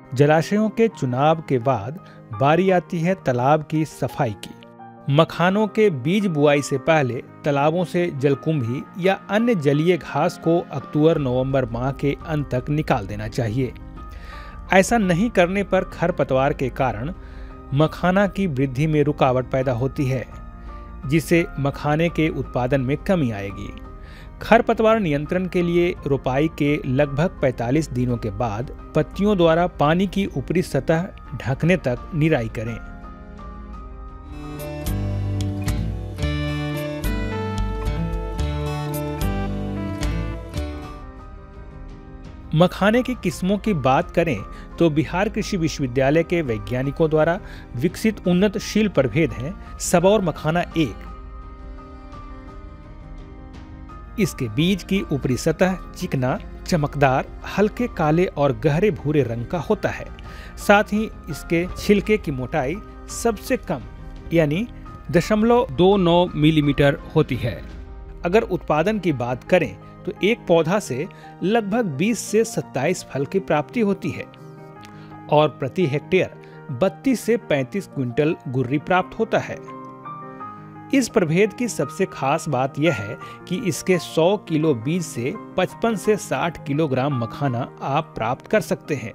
जलाशयों के चुनाव के बाद बारी आती है तालाब की सफाई की। मखानों के बीज बुआई से पहले तालाबों से जलकुंभी या अन्य जलीय घास को अक्टूबर-नवंबर माह के अंत तक निकाल देना चाहिए। ऐसा नहीं करने पर खरपतवार के कारण मखाना की वृद्धि में रुकावट पैदा होती है, जिससे मखाने के उत्पादन में कमी आएगी। खरपतवार नियंत्रण के लिए रोपाई के लगभग 45 दिनों के बाद पत्तियों द्वारा पानी की ऊपरी सतह ढकने तक निराई करें। मखाने की किस्मों की बात करें तो बिहार कृषि विश्वविद्यालय के वैज्ञानिकों द्वारा विकसित उन्नतशील प्रभेद हैं सबौर मखाना 1। इसके बीज की ऊपरी सतह चिकना, चमकदार, हल्के काले और गहरे भूरे रंग का होता है। साथ ही इसके छिलके की मोटाई सबसे कम यानी 0.29 मिलीमीटर होती है। अगर उत्पादन की बात करें तो एक पौधा से लगभग 20 से 27 फल की प्राप्ति होती है और प्रति हेक्टेयर 32 से 35 क्विंटल गुर्री प्राप्त होता है। इस प्रभेद की सबसे खास बात यह है कि इसके 100 किलो बीज से 55 से 60 किलोग्राम मखाना आप प्राप्त कर सकते हैं।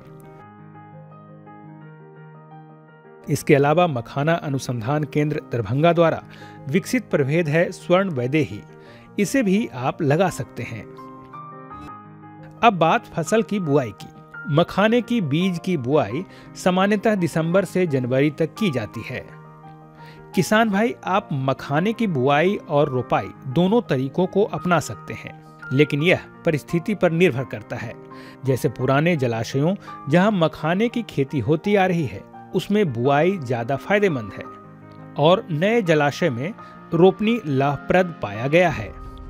इसके अलावा मखाना अनुसंधान केंद्र दरभंगा द्वारा विकसित प्रभेद है स्वर्ण वैदेही, इसे भी आप लगा सकते हैं। अब बात फसल की बुआई की। मखाने की बीज की बुआई सामान्यतः दिसंबर से जनवरी तक की जाती है। किसान भाई, आप मखाने की बुआई और रोपाई दोनों तरीकों को अपना सकते हैं, लेकिन यह परिस्थिति पर निर्भर करता है। जैसे पुराने जलाशयों जहां मखाने की खेती होती आ रही है, उसमें बुआई ज्यादा फायदेमंद है और नए जलाशय में रोपनी लाभप्रद पाया गया है।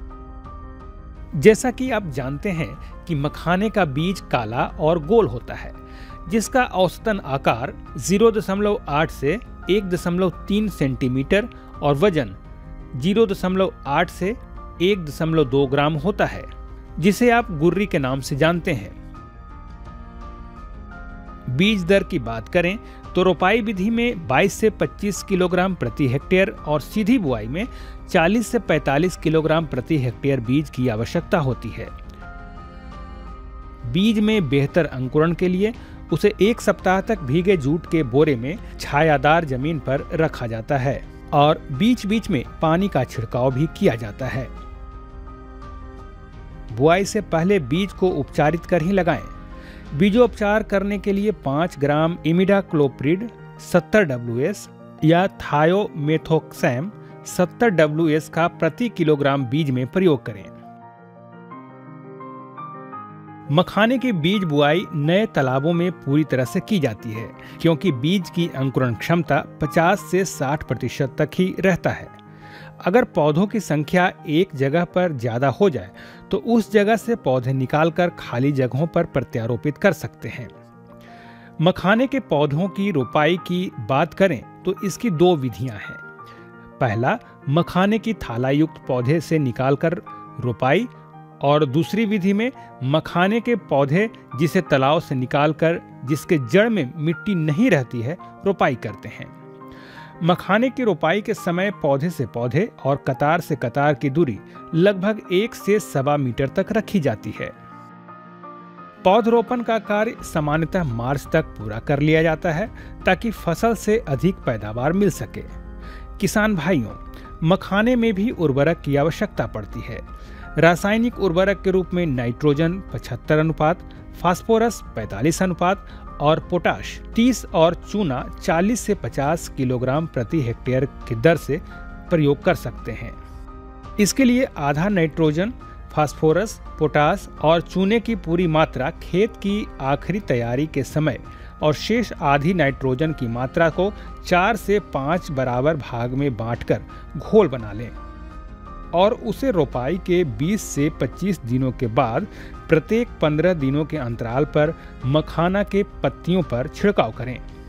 जैसा कि आप जानते हैं कि मखाने का बीज काला और गोल होता है, जिसका औसतन आकार 0.8 से 1.3 सेंटीमीटर और वजन 0.8 से 1.2 ग्राम होता है, जिसे आप गुर्री के नाम से जानते हैं। बीज दर की बात करें तो रोपाई विधि में 22 से 25 किलोग्राम प्रति हेक्टेयर और सीधी बुआई में 40 से 45 किलोग्राम प्रति हेक्टेयर बीज की आवश्यकता होती है। बीज में बेहतर अंकुरण के लिए उसे 1 सप्ताह तक भीगे जूट के बोरे में छायादार जमीन पर रखा जाता है और बीच बीच में पानी का छिड़काव भी किया जाता है। बुआई से पहले बीज को उपचारित कर ही लगाएं। बीजोपचार करने के लिए 5 ग्राम इमिडाक्लोप्रिड 70 WS या थायोमेथोक्सैम 70 WS का प्रति किलोग्राम बीज में प्रयोग करें। मखाने की बीज बुआई नए तालाबों में पूरी तरह से की जाती है, क्योंकि बीज की अंकुरण क्षमता 50 से 60% तक ही रहता है। अगर पौधों की संख्या एक जगह पर ज्यादा हो जाए तो उस जगह से पौधे निकालकर खाली जगहों पर प्रत्यारोपित कर सकते हैं। मखाने के पौधों की रोपाई की बात करें तो इसकी 2 विधियां हैं। पहला, मखाने की थालायुक्त पौधे से निकालकर रोपाई, और दूसरी विधि में मखाने के पौधे जिसे तालाब से निकालकर जिसके जड़ में मिट्टी नहीं रहती है रोपाई करते हैं। मखाने की रोपाई के समय पौधे से पौधे और कतार से कतार की दूरी लगभग 1 से 1.25 मीटर तक रखी जाती है। पौधरोपण का कार्य सामान्यतः मार्च तक पूरा कर लिया जाता है ताकि फसल से अधिक पैदावार मिल सके। किसान भाइयों, मखाने में भी उर्वरक की आवश्यकता पड़ती है। रासायनिक उर्वरक के रूप में नाइट्रोजन 75 अनुपात, फास्फोरस 45 अनुपात और पोटाश 30 और चूना 40 से 50 किलोग्राम प्रति हेक्टेयर की दर से प्रयोग कर सकते हैं। इसके लिए आधा नाइट्रोजन, फास्फोरस, पोटाश और चूने की पूरी मात्रा खेत की आखिरी तैयारी के समय और शेष आधी नाइट्रोजन की मात्रा को 4 से 5 बराबर भाग में बांटकर घोल बना लें और उसे रोपाई के 20 से 25 दिनों के बाद प्रत्येक 15 दिनों के अंतराल पर मखाना के पत्तियों पर छिड़काव करें।